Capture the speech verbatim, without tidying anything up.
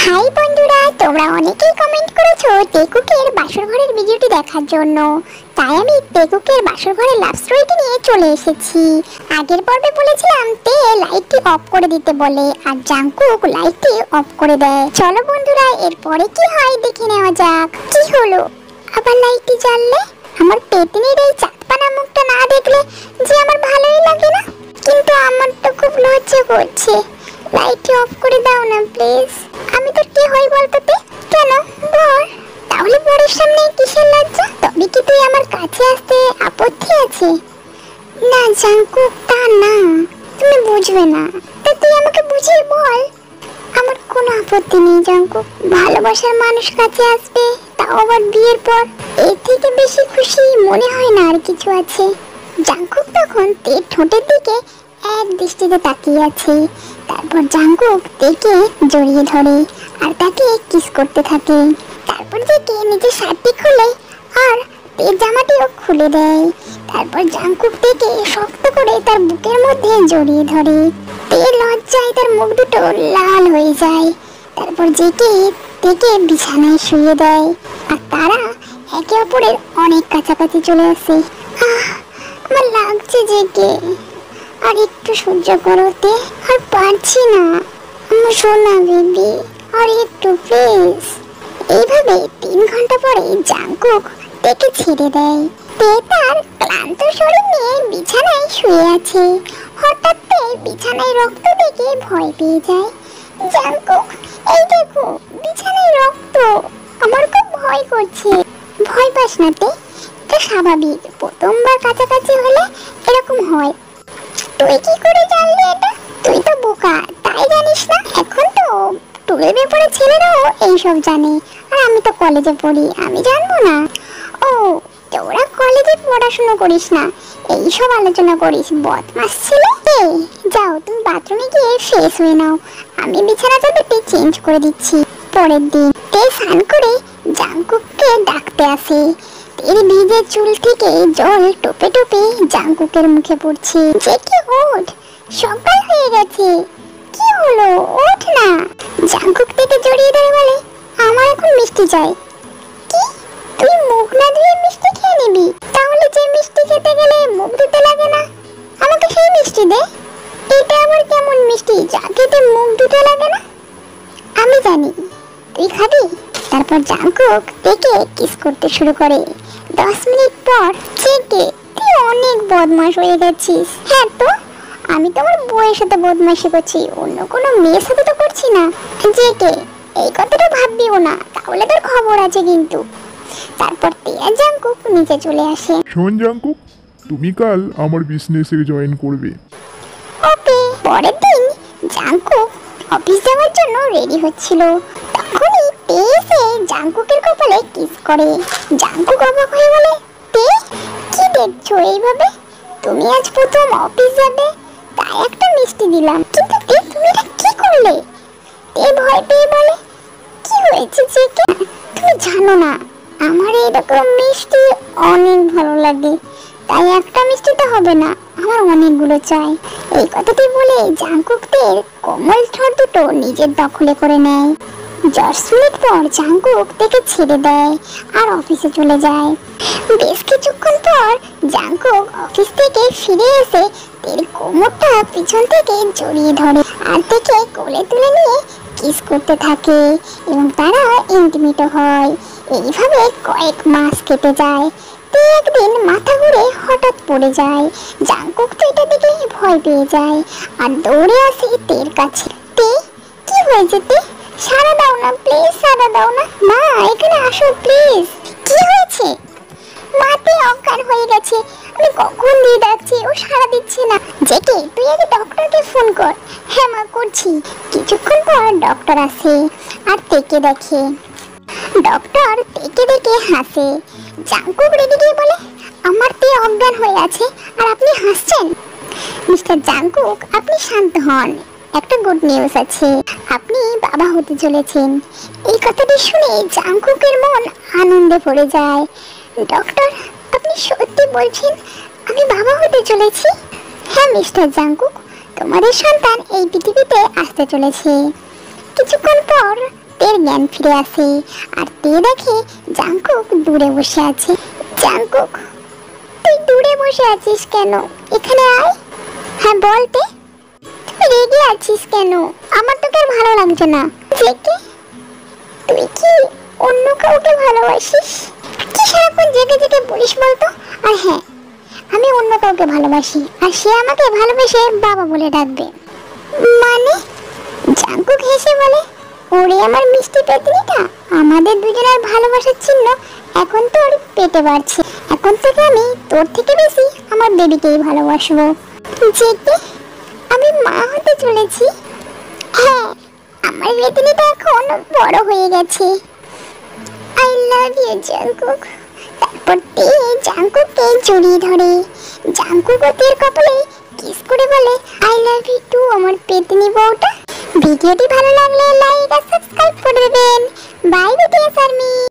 High বন্ধুরা, তোমরা অনেকেই কমেন্ট করেছো টেকুকের বাসর ঘরের ভিডিওটি দেখার জন্য। তাই আমি টেকুকের বাসর ঘরের লাভ স্টোরিটি নিয়ে চলে এসেছি। আগের পর্বে বলেছিলাম তে লাইটটি অফ করে দিতে বলে আর জাংকুক লাইটটি অফ করে দেয়। চলো বন্ধুরা, এরপরে কি হয় দেখে নেওয়া যাক। কি হলো, আবার লাইটটি জ্বাললে? আমার পেতনির এই চাঁদপানা মুখটা না দেখলে যে আমার ভালোই লাগে না, কিন্তু আমার তো খুব লজ্জা করছে। লাইটটি অফ করে দাও না প্লিজ। আমি তো কি হই বলতো তে? কেন বল? তাহলে বরের সামনে কিসের লজ্জা? তবে কি তুই আমার কাছে আসতে আপত্তি আছে? না জাংকুক, তা না, তুমি বুঝবে না। তা তুই আমাকে বুঝিয়ে বল। আমার কোনো আপত্তি নেই জাংকুক, ভালোবাসার মানুষ কাছে আসবে, তাও আবার বিয়ের পর। এর থেকে বেশি খুশি মনে হয় না আর কিছু আছে। জাংকুক তখন তের ঠোঁটের দিকে এক দৃষ্টিতে তাকিয়ে আছে। তারপর জাংকুক তেকে জড়িয়ে ধরে আর তাকে কিস করতে থাকে। তারপর তেকে নিজের শার্টটি খুলে আর তের জামাটিও খুলে দেয়। তারপর জাংকুক তেকে শক্ত করে তার বুকের মধ্যে জড়িয়ে ধরে। তের লজ্জায় তার মুখ দুটো লাল হয়ে যায়। তারপর জেকে তেকে বিছানায় শুয়ে দেয় আর তারা একে অপরের অনেক কাছাকাছি চলে আসে। আহ, আমার লাগছে জেকে, আর একটু সহ্য করতে আর পারছি না। আমার সোনা বেবি, আর একটু প্লিজ। এইভাবে তিন ঘন্টা পরে জাংকুক তেকে ছেড়ে দেয়। তে তার ক্লান্ত শরীর নিয়ে বিছানায় শুয়ে আছে। হঠাৎ তে বিছানায় রক্ত দেখে ভয় পেয়ে যায়। জাংকুক, এই দেখো বিছানায় রক্ত, আমার খুব ভয় করছে। ভয় পাস না তে, এটা স্বাভাবিক, প্রথমবার কাছাকাছি হলে এরকম হয়। তুই কি করে জানলি এটা? তুই তো বোকা, তাই জানিস না? এখন তো টুলের ব্যাপারে ছেলেরাও এইসব জানে, আর আমি তো কলেজে পড়ি, আমি জানবো না? ও, তোরা কলেজে পড়াশোনা করিস না, এইসব আলোচনা করিস, বদমাস ছেলে। যাও তুমি বাথরুমে গিয়ে ফ্রেশ হয়ে নাও, আমি বিছানা চাদরটি চেঞ্জ করে দিচ্ছি। পরের দিন তে স্নান করে জাংকুককে ডাকতে আসে। তের ভিজে চুল থেকে জল টোপে টোপে জাংকুকের মুখে পড়ছে। যে কি ওঠ, সকাল হয়ে গেছে, কি হলো, ওঠ না। জাংকুক থেকে জড়িয়ে ধরে বলে, আমার এখন মিষ্টি চাই। কি, তুই মুখ না ধুয়ে মিষ্টি খেয়ে নিবি? তাহলে যে মিষ্টি খেতে গেলে মুখ ধুতে লাগে না, আমাকে সেই মিষ্টি দে। এটা আবার কেমন মিষ্টি যা খেতে মুখ ধুতে লাগে না? আমি জানি, তুই খাবি। তারপর জাংকুক তেকে কিস করতে শুরু করে। দশ মিনিট পর চেকে, তুই অনেক বদমাশ হয়ে গেছিস। হ্যাঁ তো, আমি তো আমার বউয়ের সাথে বদমাশি করছি, অন্য কোনো মেয়ের সাথে তো করছি না। জেকে, এই কথাটা ভাববিও না, তাহলে তোর খবর আছে কিন্তু। তারপর তে আর জাংকুক নিচে চলে আসে। শোন জাংকুক, তুমি কাল আমার বিজনেসে জয়েন করবে। ওকে। পরের দিন জাংকুক অফিস যাওয়ার জন্য রেডি হচ্ছিল, তখনই তে এসে জাংকুকের কপালে কিস করে। জাংকুক অবাক হয়ে বলে, তে কি দেখছো এইভাবে? তুমি আজ প্রথম অফিস যাবে, তাই একটা মিষ্টি দিলাম, কিন্তু তে তুমি এটা কি করলে? তে ভয় পেয়ে বলে, কি হয়েছে জেকে? তুমি জানো না আমার এরকম মিষ্টি অনেক ভালো লাগে, তাই একটা মিষ্টি তো হবে না, আমার অনেকগুলো চাই। এই কথাটি বলে জাংকুক তের কোমল ঠোঁট দুটো নিজের দখলে করে নেয়। দশ মিনিট পর জাংকুক তেকে ছেড়ে দেয় আর অফিসে চলে যায়। বেশ কিছুক্ষণ পর জাংকুক অফিস থেকে ফিরে এসে তের কোমরটা পিছন থেকে জড়িয়ে ধরে আর তেকে কোলে তুলে নিয়ে কিস করতে থাকে এবং তারা ইন্টিমেট হয়। এইভাবে কয়েক মাস কেটে যায়। তে একদিন মাথা ঘুরে হঠাৎ পড়ে যায়। জাংকুক তো এটা দেখে ভয় পেয়ে যায় আর দৌড়ে আসে তের কাছে। তে, কি হয়েছে তে? সাড়া দাও না প্লিজ, সাড়া দাও না। মা, এখানে আসো প্লিজ। কি হয়েছে? মাতে অজ্ঞান হয়ে গেছে, আমি কখন দিয়ে ডাকছি, ও সাড়া দিচ্ছে না। জেকে, তুই আগে ডক্টরকে ফোন কর। হ্যাঁ মা, করছি। কিছুক্ষণ পর ডক্টর আসে আর তেকে দেখে। ডক্টর তেকে দেখে হাসে। জাংকুক রেগে গিয়ে বলে, আমার তে অজ্ঞান হয়ে আছে আর আপনি হাসছেন? মিস্টার জাংকুক, আপনি শান্ত হন, একটা গুড নিউজ আছে, আপনি বাবা হতে চলেছেন। এই কথাটি শুনে জাংকুকের মন আনন্দে ভরে যায়। ডক্টর, আপনি সত্যি বলছেন আমি বাবা হতে চলেছি? হ্যাঁ মিস্টার জাংকুক, তোমাদের সন্তান এই পৃথিবীতে আসতে চলেছে। কিছুক্ষণ পর তের জ্ঞান ফিরে আসে আর তে দেখে জাংকুক দূরে বসে আছে। জাংকুক, তুই দূরে বসে আছিস কেন? এখানে আয়। হ্যাঁ বল তে, তুই রেগে আছিস কেন? আমার তোকে আর ভালো লাগছে না। জেকে, তুই কি অন্য কাউকে ভালোবাসিস? কি সারাক্ষণ জেগে জেগে বলিস বলতো? আর হ্যাঁ, আমি অন্য কাউকে ভালোবাসি আর সে আমাকে ভালোবেসে বাবা বলে ডাকবে। মানে? জাংকুক হেসে বলে, ওরে আমার মিষ্টি পেতনিটা, আমাদের দুজনের ভালোবাসার চিহ্ন এখন তোর পেটে বাড়ছে। এখন থেকে আমি তোর থেকে বেশি আমার বেবিকেই ভালোবাসবো। জেকে, আমি মা হতে চলেছি। হ্যাঁ, আমার পেতনিটা এখন বড় হয়ে গেছে। I love you Jungkook. তারপর তে জাংকুককে জড়িয়ে ধরে। জাংকুক ও তের কপালে কিস করে বলে, আই লাভ ইউ টু আমার পেতনি বউটা। ভিডিওটি ভালো লাগলে লাইক আর সাবস্ক্রাইব করে দেবেন। Bye BTS army.